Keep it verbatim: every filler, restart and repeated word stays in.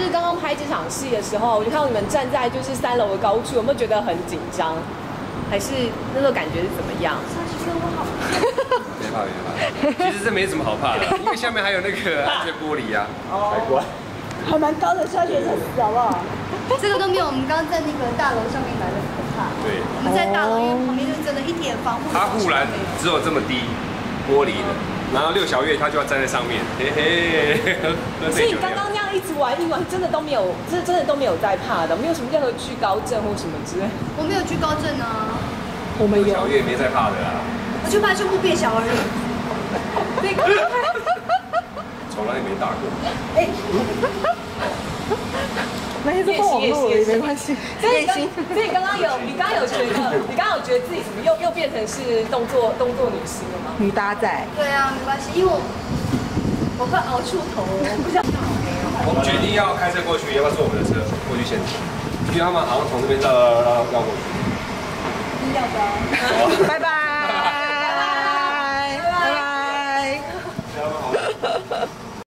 就是刚刚拍这场戏的时候，我就看到你们站在就是三楼的高处，有没有觉得很紧张？还是那时候感觉是怎么样？ 上去跟我好。 别怕别怕，其实这没什么好怕的，因为下面还有那个安全玻璃啊，海关。 还蛮高的，下去才死好不好？这个都没有我们刚刚在那个大楼上面来的可怕。 对， 我们在大楼，因为旁边就真的一点防护。 它护栏只有这么低，玻璃的，然后六小月他就要站在上面，嘿嘿。 所以你刚刚那样一直玩一玩，真的都没有，真的真的都没有在怕的，没有什么任何惧高症或什么之类。 我没有惧高症啊。 我们有。 小月没在怕的啦。 我就怕胸部变小而已。 对。 从来没打过。 哎。 没事，放网络也没关系。所以刚，所以刚刚有，你刚刚有觉得，你刚刚有觉得自己什么又又变成是动作动作女星了吗？ 女搭仔。 对啊，没关系，因为我我快熬出头了，我不想。 我们决定要开车过去，要不要坐我们的车过去现场？因为他们好像从这边绕绕绕绕过去。